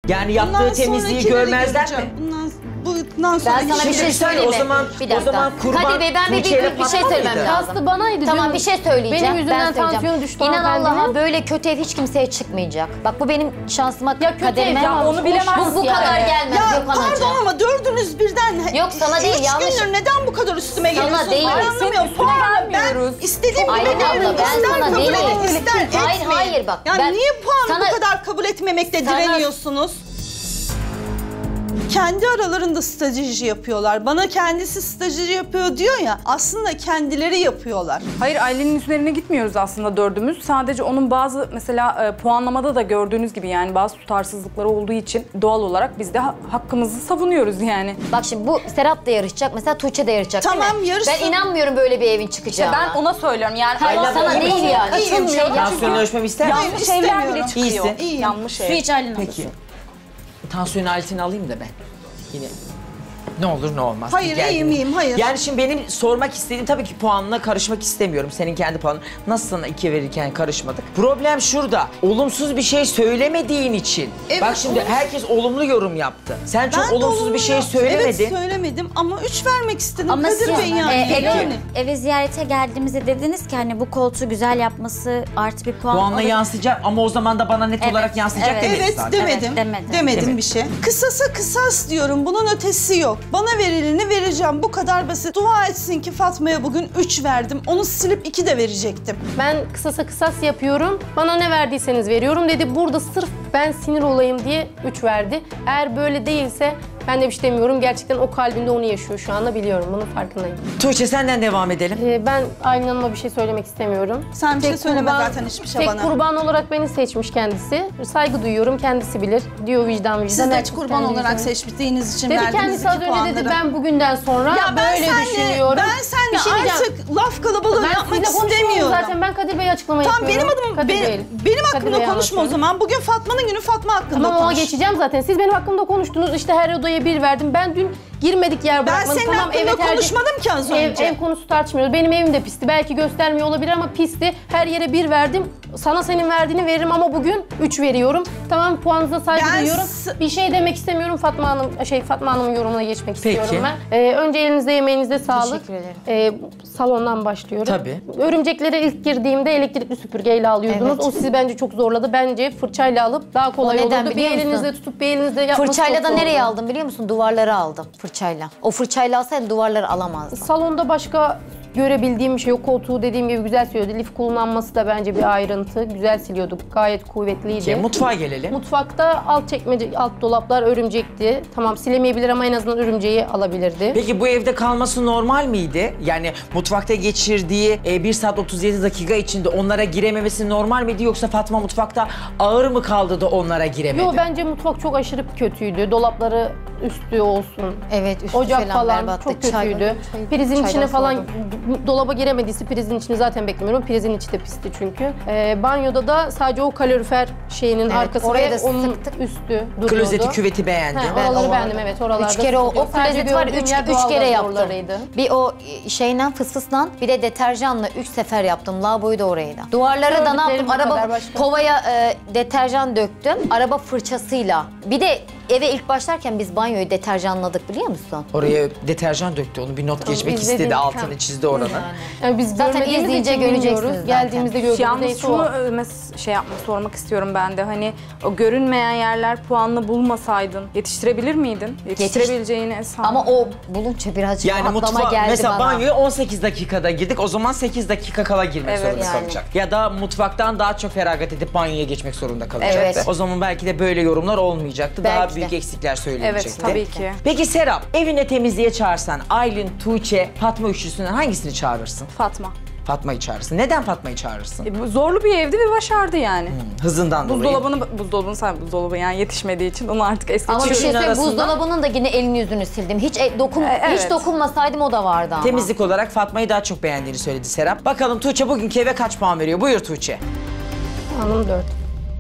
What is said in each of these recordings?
Yani yaptığı temizliği görmezler mi? Bundan sonra Ben sana bir şey söyleyeyim mi? O zaman kurban Kadir Bey, ben bir şey söylemem lazım. Kastı banaydı. Tamam, bir şey söyleyeceğim. Benim yüzümden ben söyleyeceğim. tansiyonu düştü İnan hanımefendinin. Allah'a böyle kötü ev hiç kimseye çıkmayacak. Bak bu benim şansıma, Ya kötü kaderime. ev ya, onu bilemezsin Bu kadar yani. gelmez Ya Gökhan Hacı. pardon ama dördünüz birden. Yok, sana değil, yanlış. 3 gündür neden bu kadar üstüme Sana geliyorsunuz? değil. Ben Senin anlamıyorum. üstüne Puanı gelmiyoruz. ben istediğim Ay gibi abla, veririm. ben İster sana kabul değil. edin, ister Hayır, etmeyin. hayır, bak, Ya ben niye puanı sana- bu kadar kabul etmemekte Sana- direniyorsunuz? Kendi aralarında strateji yapıyorlar. Bana kendisi strateji yapıyor diyor ya. Aslında kendileri yapıyorlar. Hayır, Aylin'in üzerine gitmiyoruz aslında dördümüz. Sadece onun bazı mesela puanlamada da gördüğünüz gibi yani bazı tutarsızlıkları olduğu için doğal olarak biz de hakkımızı savunuyoruz yani. Bak şimdi bu Serap da yarışacak, mesela Tuğçe de yarışacak, Tamam, değil mi? yarışsın. Ben inanmıyorum böyle bir evin çıkacağına. Ben ona söylüyorum yani. Hayır, sana değil yani. Açılmıyor. Tansiyon ölçmemi ister misin? Yanlış evler bile çıkıyor. İyisin. İyiyim. Yanlış ev. Hiç Aylin Peki. Tansiyon aletini alayım da ben. Yine ne olur ne olmaz. Hayır, Bir iyiyim, iyiyim, hayır. Yani şimdi benim sormak istediğim, tabii ki puanına karışmak istemiyorum. Senin kendi puanın. Nasıl sana 2 verirken karışmadık? Problem şurada. Olumsuz bir şey söylemediğin için. Evet, Bak şimdi herkes olumlu yorum yaptı. Sen çok Ben de olumsuz bir şey söylemedin. Evet söylemedim ama 3 vermek istedim. Ama Kadir siz Bey yani. eve ziyarete geldiğimizde dediniz ki hani bu koltuğu güzel yapması artı bir puan. Puanla olur. yansıyacak ama o zaman da bana net Evet, olarak yansıyacak evet. demedin Evet zaten. demedim. Evet, Demedim demedim. bir şey. Kısasa kısas diyorum. Bunun ötesi yok. Bana verileni vereceğim. Bu kadar basit. Dua etsin ki Fatma'ya bugün 3 verdim. Onu silip 2 de verecektim. Ben kısasa kısas yapıyorum. Bana ne verdiyseniz veriyorum dedi. Burada sırf ben sinir olayım diye 3 verdi. Eğer böyle değilse ben de bir şey demiyorum. Gerçekten o kalbinde onu yaşıyor şu anda, biliyorum. Bunun farkındayım. Tuğçe senden devam edelim. Ben Aylin Hanım'a bir şey söylemek istemiyorum. Sen bir şey Tek söyleme kurban- zaten hiçbir şey tek bana. kurban olarak beni seçmiş kendisi. Saygı duyuyorum, kendisi bilir. Diyor vicdan. Siz de Herkes kurban kendi olarak vicdanı. seçtiğiniz için Dedi verdiğiniz kendisi 2 az önce puanları. dedi ben bugünden sonra Ya ben böyle senle, düşünüyorum. ben seninle Bir şey diyeceğim. artık laf kalabalığı Ben yapmak sizinle konuşmuyorum istemiyorum. zaten. Ben Kadir Bey'e açıklama Tamam yapıyorum. benim adım, Kadir Bey. benim Kadir hakkımda Bey'e konuşma o anlatıyorum. zaman. Bugün Fatma'nın günü, Fatma hakkında Tamam, ona konuş. geçeceğim zaten. Siz benim hakkımda konuştunuz. İşte her odaya 1 verdim. Ben dün girmedik yer Ben bırakmadım. senin Tamam, hakkında evet, konuşmadım ki az önce. Ev konusu tartışmıyoruz. Benim evim de pisti. Belki göstermiyor olabilir ama pisti. Her yere 1 verdim. Sana senin verdiğini veririm ama bugün 3 veriyorum. Tamam, puanınıza saygı Ben duyuyorum. Bir şey demek istemiyorum. Fatma Hanım'ın yorumuna geçmek istiyorum ben. Önce elinizde yemeğinizde sağlık. Teşekkür ederim. Salondan başlıyorum. Tabii. Örümceklere ilk girdiğimde elektrikli süpürgeyle alıyordunuz. Evet. O sizi bence çok zorladı. Bence fırçayla alıp daha kolay O neden olurdu. Bir biliyor musun? elinizle tutup bir elinizle yapması Fırçayla da çok nereye zordu. aldım biliyor musun? Duvarları aldım fırçayla. O fırçayla alsaydım duvarları alamazdım. Salonda başka görebildiğim bir şey yok. Koltuğu dediğim gibi güzel siliyordu. Lif kullanması da bence bir ayrıntı. Güzel siliyordu. Gayet kuvvetliydi. Mutfağa gelelim. Mutfakta alt çekmece, alt dolaplar örümcekti. Tamam, silemeyebilir ama en azından örümceği alabilirdi. Peki bu evde kalması normal miydi? Yani mutfakta geçirdiği 1 saat 37 dakika içinde onlara girememesi normal miydi? Yoksa Fatma mutfakta ağır mı kaldı da onlara giremedi? Yo, bence mutfak çok aşırı kötüydü. Dolapları üstü olsun. Evet, üstü Ocak falan berbattı. çok kötüydü. Prizin çaydan içine falan soğudum. dolaba giremediyse prizin içini zaten beklemiyorum. Prizin içi de pisti çünkü. Banyoda da sadece o kalorifer şeyinin Evet, arkası oraya ve da onun sıktık. üstü duruyordu. Klozeti, küveti beğendin. Oraları beğendim, evet, oralarda. 3 kere o sıkıntı yok. Sadece klozet var, gördüğüm 3 yer doğalgaz kere yaptım. borularıydı. Bir o şeyle fısfısla bir de deterjanla 3 sefer yaptım. Lavaboyu da orayı da. Duvarlara da ne Gördüklerim yaptım? bu kadar, Araba başka. kovaya deterjan döktüm. Araba fırçasıyla. Bir de eve ilk başlarken biz banyoyu deterjanladık biliyor musun? Oraya deterjan döktü. Onu bir not geçmek izledim. istedi. Altını çizdi oranı. Yani biz Zaten görmediğimiz izleyince için göreceksiniz bilmiyoruz. zaten. Geldiğimizde gördüğümüzde Yalnız neyse o. şunu sormak istiyorum ben de. Hani o görünmeyen yerler puanlı bulmasaydın yetiştirebilir miydin? Yetiştirebileceğini sanmıyorum. Ama o bulunca birazcık Yani rahatlama mutfağa geldi mesela bana. banyoya 18 dakikada girdik. O zaman 8 dakika kala girmek Evet, zorunda yani. kalacak. Ya da mutfaktan daha çok feragat edip banyoya geçmek zorunda kalacaktı. Evet. O zaman belki de böyle yorumlar olmayacaktı. Daha Belki de. büyük eksikler söylenecekti. Evet, tabii ki. Peki Serap, evine temizliğe çağırsan Aylin, Tuğçe, Fatma üçlüsünden hangisini çağırırsın? Fatma. Fatma'yı çağırırsın. Neden Fatma'yı çağırırsın? Bu zorlu bir evdi ve başardı yani. Hızından dolayı. Buzdolabı yani yetişmediği için onu artık es Ama bir geçiyorum. şey söyleyeyim, arasında- buzdolabının da yine elini yüzünü sildim. Hiç evet. hiç dokunmasaydım o da vardı ama. Temizlik olarak Fatma'yı daha çok beğendiğini söyledi Serap. Bakalım Tuğçe bugünkü eve kaç puan veriyor? Buyur Tuğçe. Hanım 4.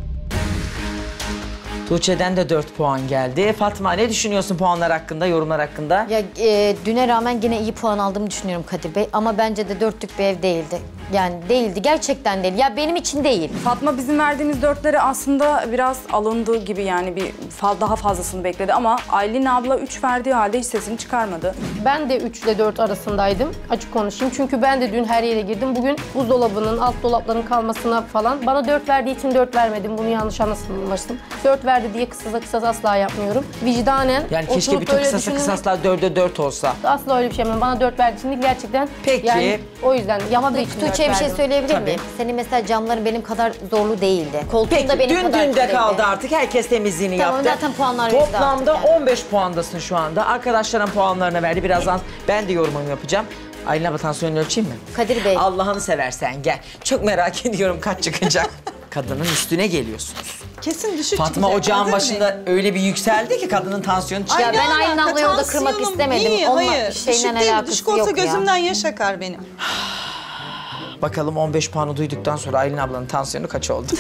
Tuğçe'den de 4 puan geldi. Fatma ne düşünüyorsun puanlar hakkında, yorumlar hakkında? Ya düne rağmen yine iyi puan aldığımı düşünüyorum Kadir Bey. Ama bence de 4'lük bir ev değildi. Yani değildi. Gerçekten değil. Ya benim için değil. Fatma bizim verdiğimiz 4'leri aslında biraz alındı gibi yani daha fazlasını bekledi ama Aylin abla 3 verdiği halde hiç sesini çıkarmadı. Ben de 3 ile 4 arasındaydım. Açık konuşayım. Çünkü ben de dün her yere girdim. Bugün buzdolabının, alt dolapların kalmasına falan. Bana 4 verdiği için 4 vermedim. Bunu yanlış anlaşılmasın. 4 verdi diye kısasa asla yapmıyorum. Vicdanen Yani keşke oturup bütün öyle kısaslar 4'e 4 olsa. Asla öyle bir şey yapmıyorum. Bana 4 verdiği için gerçekten Peki. yani o yüzden yamadığı için 4 Tuğçe'ye bir şey verdim. söyleyebilir Tabii. miyim? Senin mesela camların benim kadar zorlu değildi. Koltuğun Peki da benim dün kadar dünde kirliydi. kaldı artık. Herkes temizliğini Tamam, yaptı. zaten puanlar verildi Toplamda artık yani. 15 puandasın şu anda. Arkadaşların puanlarını verdi. Birazdan ben de yorumumu yapacağım. Aylin abla tansiyonunu ölçeyim mi? Kadir Bey. Allah'ını seversen gel. Çok merak ediyorum kaç çıkacak. Kadının üstüne geliyorsunuz. Kesin düşük Fatma çıkacak, ocağın değil mi? başında öyle bir yükseldi ki kadının tansiyonu çıktı. Ya Ay, ben ne Aylin alaka? ablayı orada kırmak Tansiyonum istemedim. iyi, Onunla hayır. şeyle Düşük değil, alakası düşük olsa yok ya. gözümden yaş akar benim. Bakalım 15 puanı duyduktan sonra Aylin ablanın tansiyonu kaç oldu?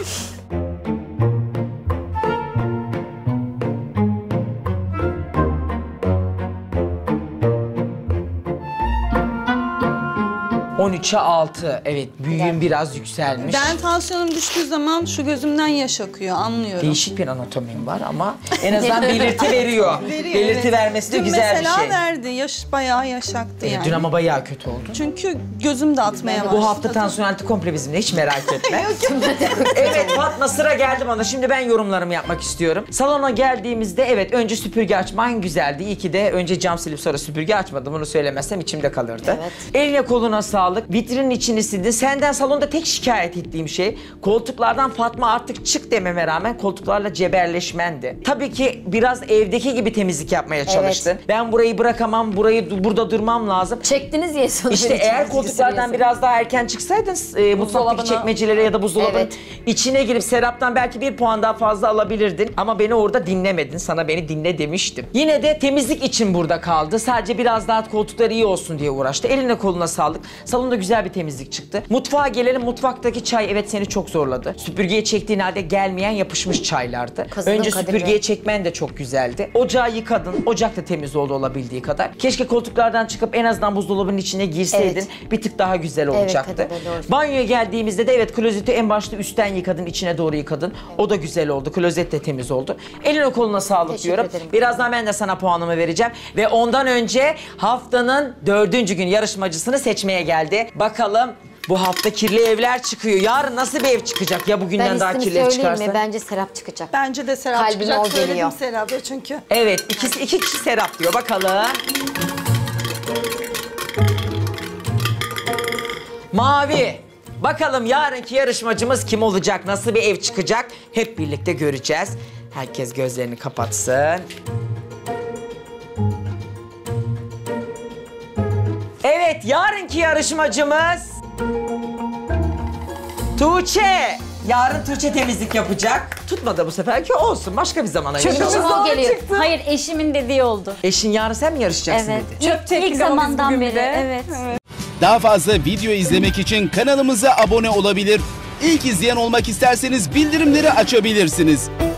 ...13'e 6. Evet, büyüğün biraz yükselmiş. Ben tansiyonum düştüğü zaman şu gözümden yaş akıyor, anlıyorum. Değişik bir anatomim var ama en azından belirti veriyor. Veriyor, Belirti evet. vermesi de Dün güzel bir mesela şey. verdi, bayağı yaş aktı yani. Dün ama bayağı kötü oldu. Çünkü gözüm de atmaya başladı. Bu hafta tansiyon altı komple bizimle, hiç merak etme. Evet Fatma, sıra geldi bana. Şimdi ben yorumlarımı yapmak istiyorum. Salona geldiğimizde evet, önce süpürge açman güzeldi. İyi ki de önce cam silip sonra süpürge açmadım. Bunu söylemezsem içimde kalırdı. Evet. Eline koluna sağlık. Vitrinin içini sildin. Senden salonda tek şikayet ettiğim şey, koltuklardan Fatma artık çık dememe rağmen koltuklarla cebelleşmendi. Tabii ki biraz evdeki gibi temizlik yapmaya çalıştın. Ben burayı bırakamam, burada durmam lazım. Çektiniz ya sonra. İşte eğer koltuklardan biraz daha erken çıksaydın mutfaktaki çekmecelere ya da buzdolabının Evet. içine girip Serap'tan belki 1 puan daha fazla alabilirdin. Ama beni orada dinlemedin. Sana beni dinle demiştim. Yine de temizlik için burada kaldı. Sadece biraz daha koltuklar iyi olsun diye uğraştı. Eline koluna sağlık. Salonda güzel bir temizlik çıktı. Mutfağa gelelim. Mutfaktaki çay evet seni çok zorladı. Süpürgeye çektiğin halde gelmeyen yapışmış çaylardı. Kazıdım Önce Kadir süpürgeye Bey. çekmen de çok güzeldi. Ocağı yıkadın. Ocak da temiz oldu olabildiği kadar. Keşke koltuklardan çıkıp en azından buzdolabının içine girseydin. Bir tık daha güzel olacaktı. Kadir Bey, doğru. Banyoya geldiğimizde de evet, klozeti en başta üstten yıkadın, içine doğru yıkadın. O da güzel oldu. Klozet de temiz oldu. Eline koluna sağlık Teşekkür diyorum. ederim. Birazdan ben de sana puanımı vereceğim. Ve ondan önce haftanın 4. gün yarışmacısını seçmeye geldi. Bakalım bu hafta kirli evler çıkıyor. Yarın nasıl bir ev çıkacak ya bugünden Ben daha ismini kirli ev söyleyeyim çıkarsa? mi? Bence Serap çıkacak. Bence de Serap Kalbime çıkacak. o Söyledim geliyor. Serap'a çünkü. Evet, iki kişi Serap diyor. Bakalım. Mavi. Bakalım yarınki yarışmacımız kim olacak? Nasıl bir ev çıkacak? Hep birlikte göreceğiz. Herkes gözlerini kapatsın. Evet, yarınki yarışmacımız Tuğçe. Yarın Tuğçe temizlik yapacak. Tutmadı bu sefer ki, olsun. Başka bir zamana Benim yarışalım. için o geliyor. Hayır, eşimin dediği oldu. Eşin yarın sen mi yarışacaksın Evet. dedi? Çöp çektik İlk ama biz zamandan bugün beri. bir de. Evet. Daha fazla video izlemek için kanalımıza abone olabilir. İlk izleyen olmak isterseniz bildirimleri açabilirsiniz.